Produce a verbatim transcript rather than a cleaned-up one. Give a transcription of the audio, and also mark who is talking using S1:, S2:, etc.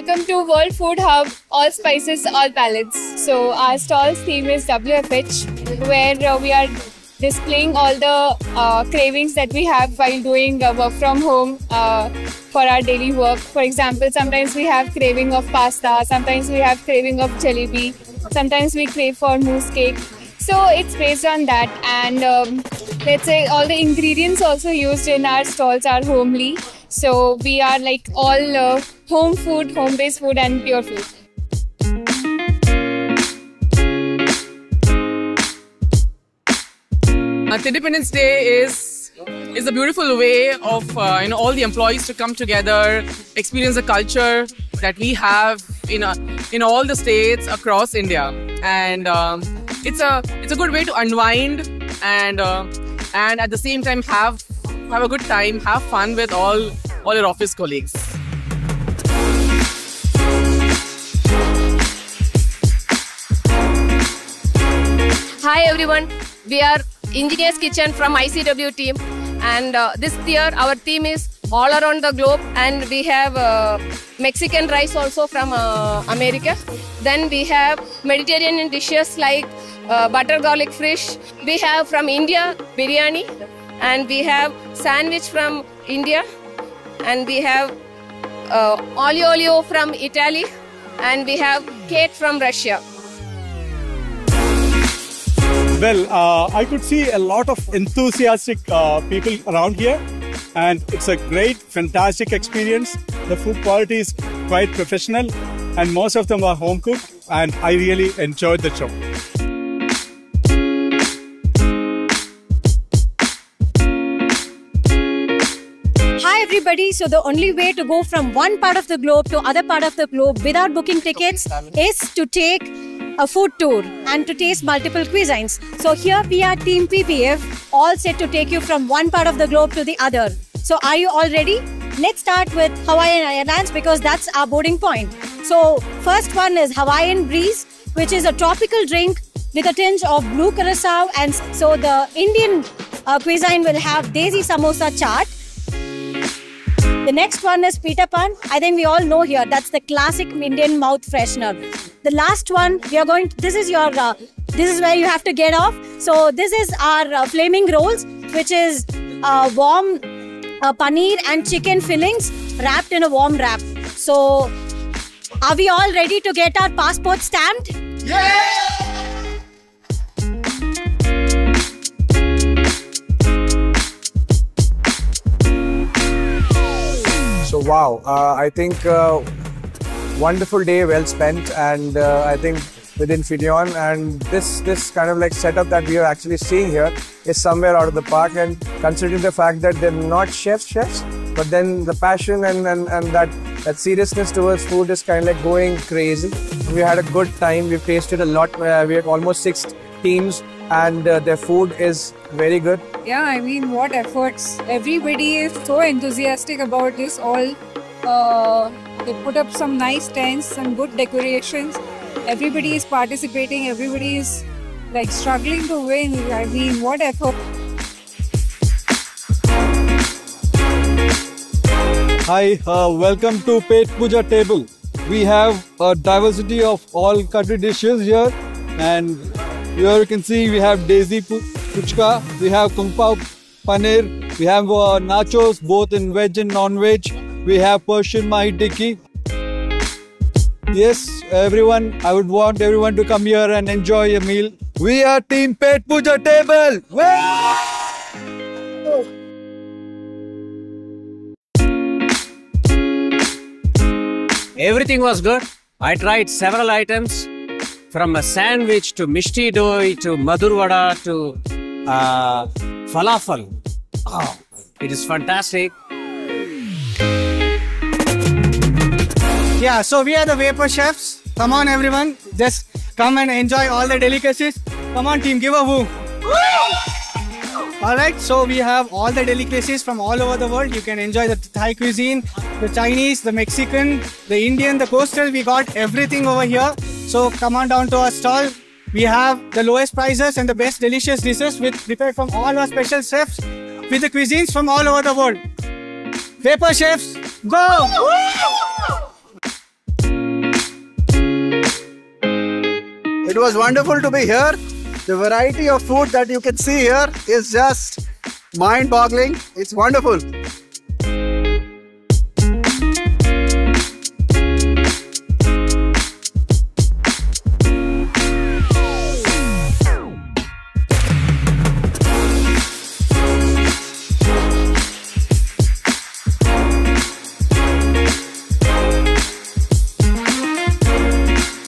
S1: welcome to World Food Hub, all spices, all palates. So our stall's theme is W F H, where uh, we are displaying all the uh, cravings that we have while doing uh, work from home uh, for our daily work. For example, sometimes we have craving of pasta, sometimes we have craving of jalebi, sometimes we crave for mousse cake. So it's based on that, and um, let's say all the ingredients also used in our stalls are homely. So we are like all uh, home food, home-based food and pure food.
S2: Uh, Independence Day is is a beautiful way of uh, you know all the employees to come together, experience the culture that we have in a, in all the states across India, and um, it's a it's a good way to unwind and uh, and at the same time have have a good time, have fun with all all your office colleagues.
S3: Hi everyone, we are Engineers Kitchen from I C W team, and uh, this year our theme is all around the globe, and we have uh, Mexican rice also from uh, America. Then we have Mediterranean dishes like uh, butter garlic fish. We have from India biryani, and we have sandwich from India, and we have uh, olio olio from Italy, and we have cake from Russia.
S4: Well, uh, I could see a lot of enthusiastic uh, people around here, and it's a great, fantastic experience. The food quality is quite professional, and most of them are home cooked, and I really enjoyed the show.
S5: Hi everybody, so the only way to go from one part of the globe to other part of the globe without booking tickets is to take a food tour and to taste multiple cuisines. So here we are Team P P F, all set to take you from one part of the globe to the other. So are you all ready? Let's start with Hawaiian Airlines because that's our boarding point. So first one is Hawaiian Breeze, which is a tropical drink with a tinge of blue curacao, and so the Indian uh, cuisine will have desi samosa chaat. The next one is Peter Pan. I think we all know here, that's the classic Indian mouth freshener. The last one, we are going to, this is your, uh, this is where you have to get off. So this is our uh, flaming rolls, which is uh, warm uh, paneer and chicken fillings wrapped in a warm wrap. So are we all ready to get our passport stamped?
S6: Yeah! So wow, uh, I think uh, wonderful day, well spent, and uh, I think within Infineon, and this this kind of like setup that we are actually seeing here is somewhere out of the park. And considering the fact that they're not chefs, chefs, but then the passion and and, and that that seriousness towards food is kind of like going crazy. We had a good time. We've tasted a lot. Uh, we had almost six teams, and uh, their food is very good.
S7: Yeah, I mean, what efforts. Everybody is so enthusiastic about this. All uh, they put up some nice tents, some good decorations. Everybody is participating. Everybody is like struggling to win. I mean, what effort.
S8: Hi, uh, welcome to Pet Puja table. We have a diversity of all country dishes here, and here you can see we have desi puchka, we have kung pao paneer, we have uh, nachos both in veg and non-veg, we have Persian mahi tikki. Yes, everyone, I would want everyone to come here and enjoy a meal. We are Team Pet Puja table.
S9: Everything was good. I tried several items, from a sandwich to mishti doi to madur vada to uh, falafel. Oh, it is fantastic.
S10: Yeah, so we are the Vapor Chefs. Come on everyone, just come and enjoy all the delicacies. Come on team, give a woo. Alright, so we have all the delicacies from all over the world. You can enjoy the Thai cuisine, the Chinese, the Mexican, the Indian, the coastal. We got everything over here. So come on down to our stall. We have the lowest prices and the best delicious dishes with prepared from all our special chefs with the cuisines from all over the world. Vapor Chefs, go!
S11: It was wonderful to be here. The variety of food that you can see here is just mind-boggling. It's wonderful.